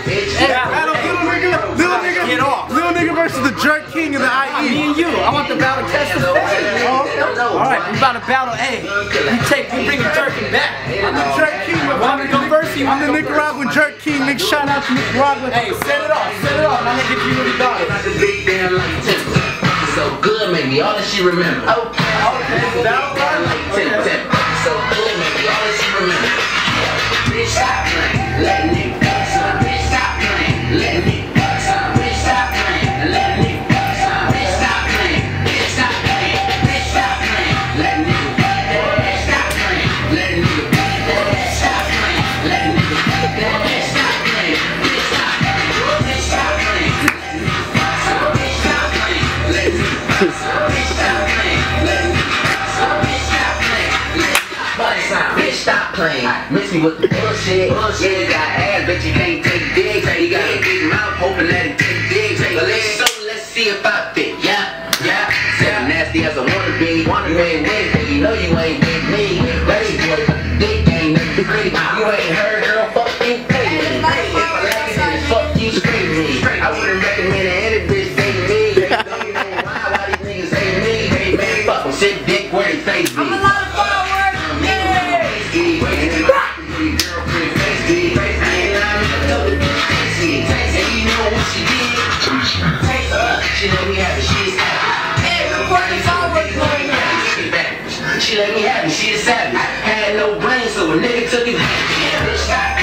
bitch. Battle little nigga versus the Jerk King of the IE. Me and you. I want the battle test of Alright, we about to battle A. We bring the Jerkin back. I'm the Jerk King. Want to go first? I'm the Nicaraguan Jerk King. Nigga, shout out to Nicaragua. Hey, set it off. I'm gonna give you what he got. So good, maybe all that she remember. Okay, battle run. So good, maybe all that she remember. Bitch, stop playing. Let nigga fuck some. Bitch, stop playing. Let nigga fuck some. Bitch, stop playing. Let nigga fuck some. Bitch, stop playing. Bitch, stop playing. Bitch, stop playing. Let nigga fuck that. Bitch, stop playing. Let nigga fuck that. Bitch, stop playing. Let nigga fuck that. Bitch, stop playing. Bitch, stop playing. Bitch, stop playing. Bitch, stop playing. Let nigga fuck some. Bitch, stop playing. Let nigga fuck some. Bitch, stop playing. Bitch, stop playing. Miss me with the bullshit. Yeah, you got ass, but you can't take dick. You got a big mouth, hoping that it take dick. But let's see if I fit. Yeah. Said nasty as I wanna be. You ain't with me, you know you ain't with me. Dirty boy, but the dick ain't nothing free. You ain't heard, girl, fuck you, pay me. If I like it, then fuck you, straight me. I wouldn't recommend any bitch dating me. Don't you know why these niggas hate me? Hey man, fuck them, shit dick where they face be. She let me have it, she is savage. She let me have it, she is savage. Had no brain, so a nigga took it. Bitch, stop.